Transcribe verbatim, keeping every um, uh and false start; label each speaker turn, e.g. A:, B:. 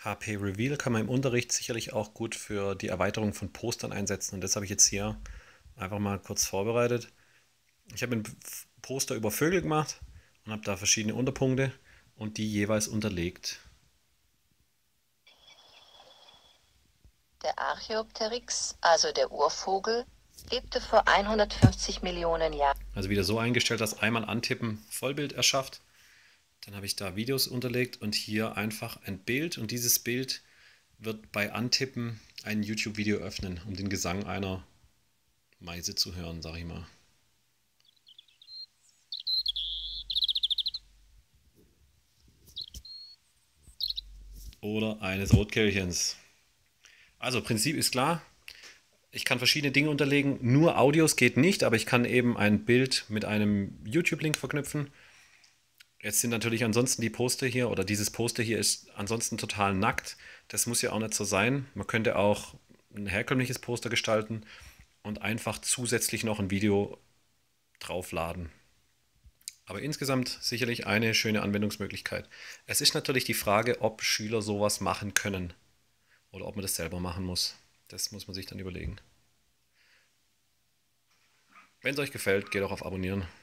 A: H P Reveal kann man im Unterricht sicherlich auch gut für die Erweiterung von Postern einsetzen. Und das habe ich jetzt hier einfach mal kurz vorbereitet. Ich habe ein Poster über Vögel gemacht und habe da verschiedene Unterpunkte und die jeweils unterlegt.
B: Der Archaeopteryx, also der Urvogel, lebte vor hundertfünfzig Millionen Jahren.
A: Also wieder so eingestellt, dass einmal antippen Vollbild erschafft. Dann habe ich da Videos unterlegt und hier einfach ein Bild. Und dieses Bild wird bei Antippen ein YouTube-Video öffnen, um den Gesang einer Meise zu hören, sage ich mal. Oder eines Rotkehlchens. Also Prinzip ist klar. Ich kann verschiedene Dinge unterlegen. Nur Audios geht nicht, aber ich kann eben ein Bild mit einem YouTube-Link verknüpfen. Jetzt sind natürlich ansonsten die Poster hier oder dieses Poster hier ist ansonsten total nackt. Das muss ja auch nicht so sein. Man könnte auch ein herkömmliches Poster gestalten und einfach zusätzlich noch ein Video draufladen. Aber insgesamt sicherlich eine schöne Anwendungsmöglichkeit. Es ist natürlich die Frage, ob Schüler sowas machen können oder ob man das selber machen muss. Das muss man sich dann überlegen. Wenn es euch gefällt, geht auch auf Abonnieren.